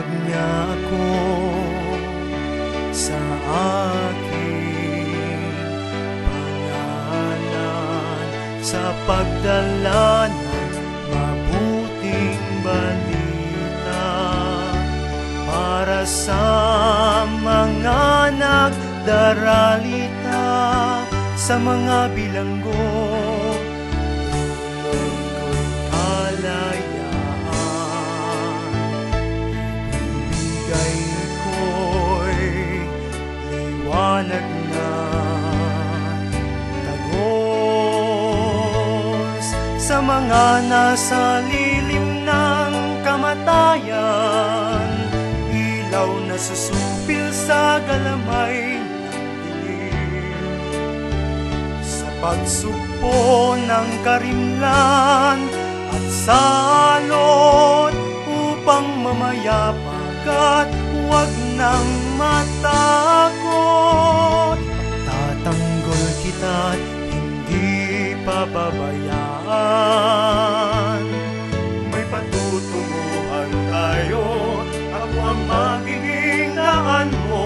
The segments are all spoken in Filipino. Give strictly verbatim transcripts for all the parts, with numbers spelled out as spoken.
Tinawag niya ako sa aking pangalan, sa pagdala ng mabuting balita para sa mga nagdaralita, sa mga bilanggo. Liwanag na tagos sa mga nasa lilim ng kamatayan, ilaw na susupil sa galamay ng dilim, sa pagsugpo ng karimlan at salot upang mamayapag at huwag nang matakot. Tatanggol kita't hindi pababayaan. May patutunguhan tayo, ako ang magiging daan mo.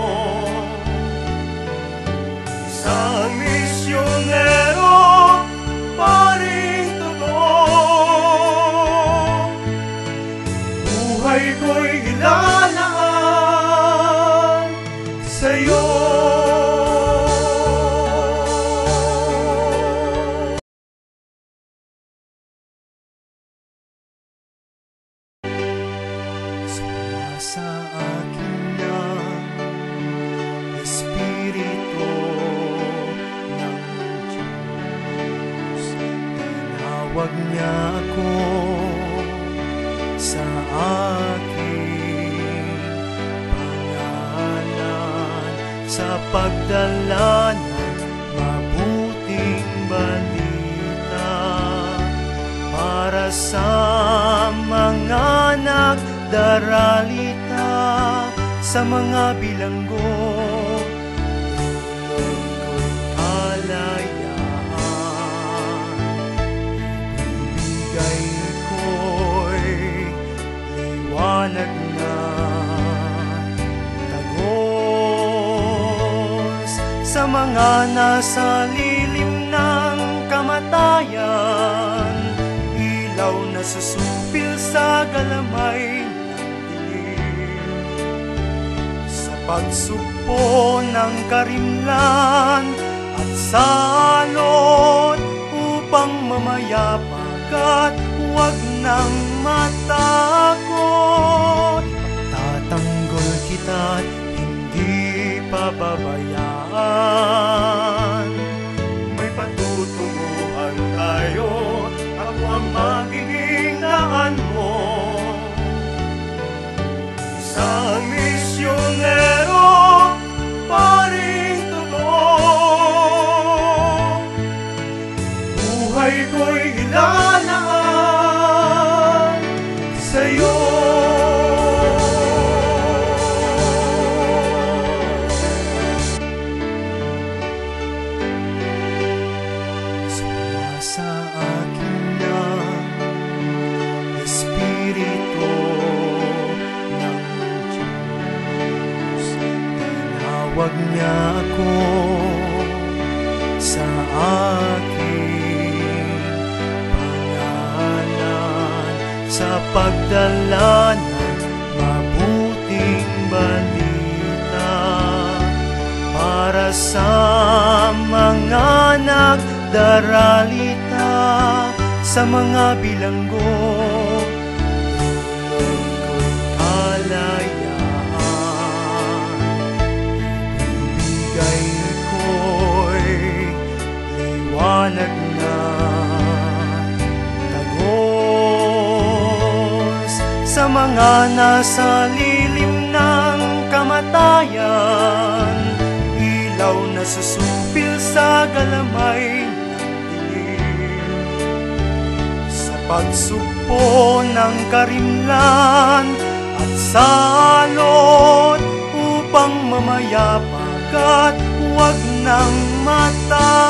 Isang misyonero, paring totoo. Buhay ko'y ilalaan sa'yo. Sumasa akin ng Espiritu ng Diyos. Tinawag niya ako sa aking pangalan, sa pagdala ng mabuting balita para sa mga nagdaralita, sa mga bilanggo. Lulong kalayaan, ibigay ko'y liwanag na tagos sa mga nasa lilim ng kamatayan, ilaw na susupil sa galamay ng dilim, sa pagsugpo ng karimlan at salot upang mamayapag at huwag nang matakot. Tatanggol kita't hindi pababayaan. May patutunguhan tayo, ako ang magiging daan mo. Isang misyonero, paring totoo. Buhay ko'y ilalaan sa'yo. Sumasa akin ng Espiritu ng Diyos. Tinawag niya ako sa aking pangalan, sa pagdala ng mabuting balita para sa mga nagdaralita, sa mga bilanggo. Lulong kalayaan, ibigay ko'y liwanag na tagos sa mga nasa lilim ng kamatayan, ilaw na susupil sa galamay ng dilim, sa pagsugpo ng karimlan at salot upang mamayapag at huwag nang matakot.